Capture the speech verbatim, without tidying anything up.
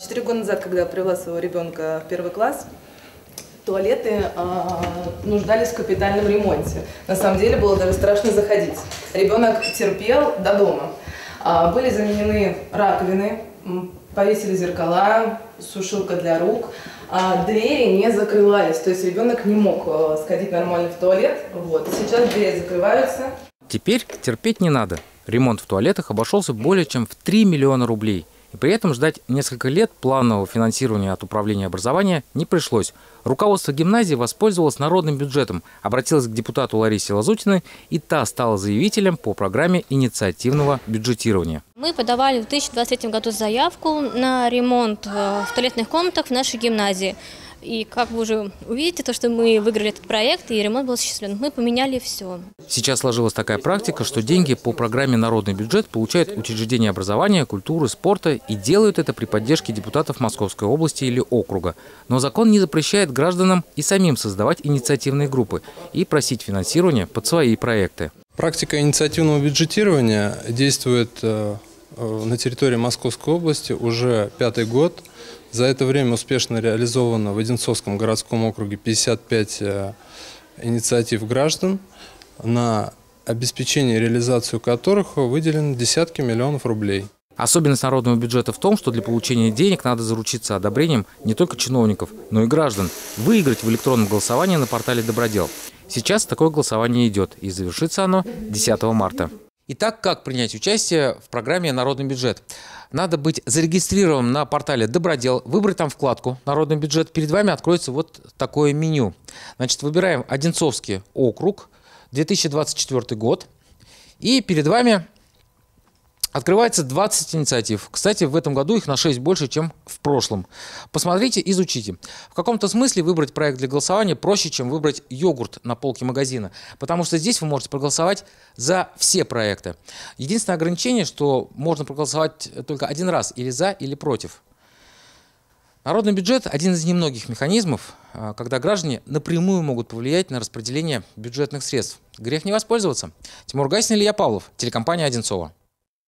четыре года назад, когда я привела своего ребенка в первый класс, туалеты э, нуждались в капитальном ремонте. На самом деле было даже страшно заходить. Ребенок терпел до дома. Э, были заменены раковины, повесили зеркала, сушилка для рук. А двери не закрывались, то есть ребенок не мог э, сходить нормально в туалет. Вот. Сейчас двери закрываются. Теперь терпеть не надо. Ремонт в туалетах обошелся более чем в три миллиона рублей. И при этом ждать несколько лет планового финансирования от управления образования не пришлось. Руководство гимназии воспользовалось народным бюджетом, обратилось к депутату Ларисе Лазутиной, и та стала заявителем по программе инициативного бюджетирования. Мы подавали в две тысячи двадцать третьем году заявку на ремонт в туалетных комнатах в нашей гимназии. И как вы уже увидите, то, что мы выиграли этот проект, и ремонт был осуществлен. Мы поменяли все. Сейчас сложилась такая практика, что деньги по программе «Народный бюджет» получают учреждения образования, культуры, спорта и делают это при поддержке депутатов Московской области или округа. Но закон не запрещает гражданам и самим создавать инициативные группы и просить финансирования под свои проекты. Практика инициативного бюджетирования действует на территории Московской области уже пятый год. За это время успешно реализовано в Одинцовском городском округе пятьдесят пять инициатив граждан, на обеспечение и реализацию которых выделено десятки миллионов рублей. Особенность народного бюджета в том, что для получения денег надо заручиться одобрением не только чиновников, но и граждан. Выиграть в электронном голосовании на портале «Добродел». Сейчас такое голосование идет, и завершится оно десятого марта. Итак, как принять участие в программе «Народный бюджет»? Надо быть зарегистрированным на портале «Добродел», выбрать там вкладку «Народный бюджет». Перед вами откроется вот такое меню. Значит, выбираем Одинцовский округ, две тысячи двадцать четвёртый год. И перед вами открывается двадцать инициатив. Кстати, в этом году их на шесть больше, чем в прошлом. Посмотрите, изучите. В каком-то смысле выбрать проект для голосования проще, чем выбрать йогурт на полке магазина. Потому что здесь вы можете проголосовать за все проекты. Единственное ограничение, что можно проголосовать только один раз или за, или против. Народный бюджет – один из немногих механизмов, когда граждане напрямую могут повлиять на распределение бюджетных средств. Грех не воспользоваться. Тимур Гайсин, Илья Павлов, телекомпания «Одинцово».